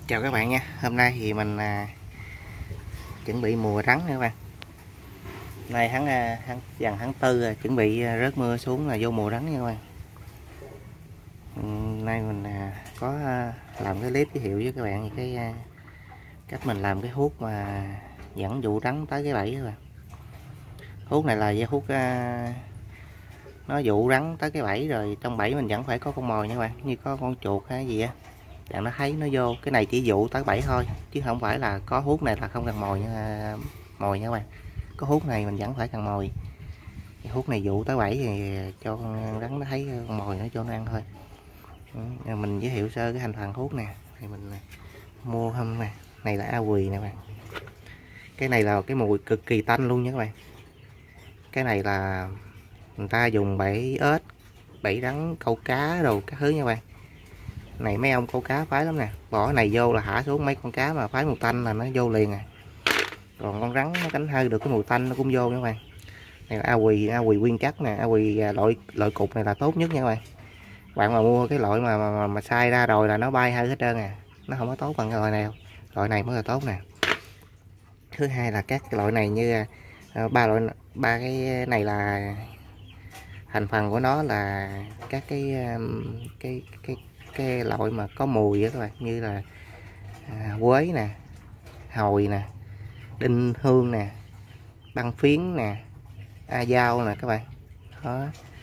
Chào các bạn nha. Hôm nay thì mình chuẩn bị mùa rắn nha các bạn. Nay gần tháng tư rồi, chuẩn bị rớt mưa xuống là vô mùa rắn nha các bạn. Nay mình có làm cái clip giới thiệu với các bạn cái cách mình làm cái hút mà dẫn dụ rắn tới cái bẫy các bạn. Hút này là dây hút nó dụ rắn tới cái bẫy, rồi trong bẫy mình vẫn phải có con mồi nha các bạn, như có con chuột hay gì á, bạn nó thấy nó vô. Cái này chỉ dụ tới bẫy thôi chứ không phải là có hút này là không cần mồi nha, mồi nha các bạn. Có hút này mình vẫn phải cần mồi. Hút này dụ tới bẫy thì cho con rắn nó thấy con mồi nó cho nó ăn thôi. Mình giới thiệu sơ cái thành phần hút nè. Thì mình mua hôm này là A Quỳ nè bạn. Cái này là cái mùi cực kỳ tanh luôn nha các bạn. Cái này là người ta dùng bẫy ếch, bẫy rắn, câu cá đồ các thứ nha các bạn. Này mấy ông câu cá phái lắm nè, bỏ này vô là thả xuống mấy con cá mà phái mùi tanh là nó vô liền à. Còn con rắn nó cánh hơi được cái mùi tanh nó cũng vô nha các bạn. Này là A Quỳ nguyên chất nè. A Quỳ loại cục này là tốt nhất nha các bạn. Bạn mà mua cái loại mà sai ra rồi là nó bay hơi hết trơn à, nó không có tốt bằng cái loại này đâu. Loại này mới là tốt nè. Thứ hai là các cái loại này như ba cái này là thành phần của nó là các cái loại mà có mùi á các bạn, như là quế nè, hồi nè, đinh hương nè, băng phiến nè, dao nè các bạn. Đó.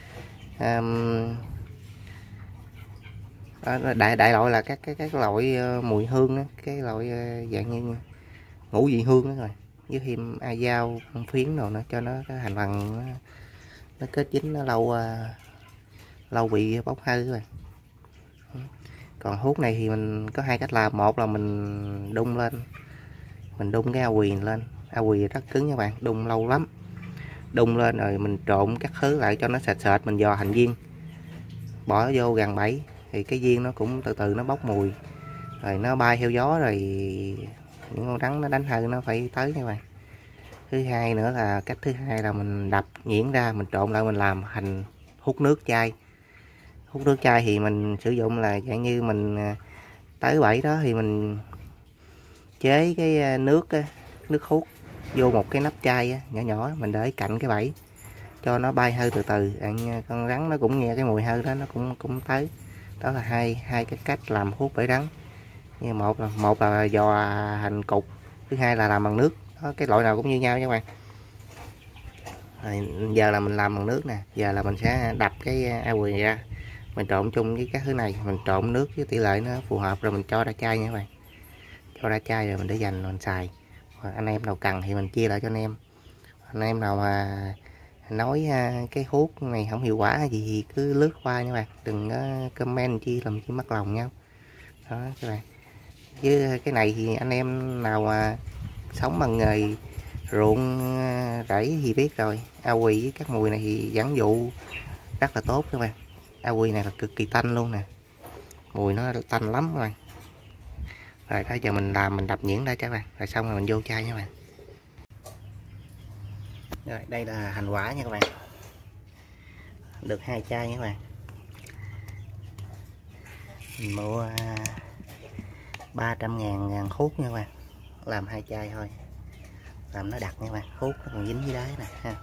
Đại loại là các loại mùi hương đó, cái loại dạng như ngũ vị hương đó rồi, với thêm dao, băng phiến rồi nó cho nó cái thành phần nó kết dính nó lâu bị bốc hơi rồi. Còn hút này thì mình có hai cách làm. Một là mình đun lên, mình đun cái A Quỳ lên. A Quỳ rất cứng nha bạn, đun lâu lắm. Đun lên rồi mình trộn các thứ lại cho nó sệt sệt, mình dò thành viên bỏ vô gần bẫy thì cái viên nó cũng từ từ nó bốc mùi, rồi nó bay theo gió, rồi những con rắn nó đánh hơi nó phải tới nha bạn. Thứ hai nữa là cách thứ hai là mình đập nhuyễn ra, mình trộn lại mình làm thành hút nước chai. Hút nước chai thì mình sử dụng là dạng như mình tới bẫy đó thì mình chế cái nước hút vô một cái nắp chai nhỏ nhỏ, mình để cạnh cái bẫy cho nó bay hơi từ từ. Con rắn nó cũng nghe cái mùi hơi đó, nó cũng tới. Đó là hai cái cách làm hút bẫy rắn. Như một là dò thành cục, thứ hai là làm bằng nước đó. Cái loại nào cũng như nhau nha các bạn. Rồi, giờ là mình làm bằng nước nè. Giờ là mình sẽ đập cái A Quỳ ra, mình trộn chung với các thứ này, mình trộn nước với tỷ lệ nó phù hợp rồi mình cho ra chai nha các bạn. Cho ra chai rồi mình để dành mình xài. Rồi anh em nào cần thì mình chia lại cho anh em. Anh em nào mà nói cái hút này không hiệu quả gì thì cứ lướt qua nha bạn, đừng có comment chi làm chi mất lòng nhau đó các bạn. Với cái này thì anh em nào mà sống bằng nghề ruộng rẫy thì biết rồi. A Quỳ với các mùi này thì dẫn dụ rất là tốt các bạn. A Quỳ này là cực kỳ tanh luôn nè, mùi nó tanh lắm các bạn. Rồi bây giờ mình đập nhuyễn ra cho các bạn, rồi xong rồi mình vô chai nha các bạn. Rồi đây là thành quả nha các bạn, được 2 chai nha các bạn. Mình mua 300.000 hút nha các bạn, làm 2 chai thôi, làm nó đặc nha các bạn. Hút nó còn dính dưới đáy nè ha.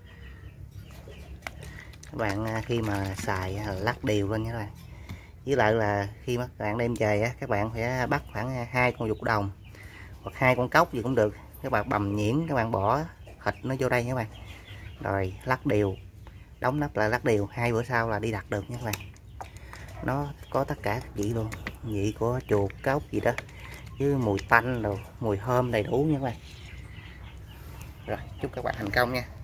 Các bạn khi mà xài lắc đều lên nha các bạn. Với lại là khi mà các bạn đem về á, các bạn phải bắt khoảng 2 con vụt đồng hoặc 2 con cóc gì cũng được. Các bạn bầm nhuyễn, các bạn bỏ thịt nó vô đây nha các bạn, rồi lắc đều, đóng nắp lại lắc đều. 2 bữa sau là đi đặt được nha các bạn. Nó có tất cả các vị luôn, vị của chuột, cóc gì đó, với mùi tanh rồi mùi thơm đầy đủ nha các bạn. Rồi chúc các bạn thành công nha.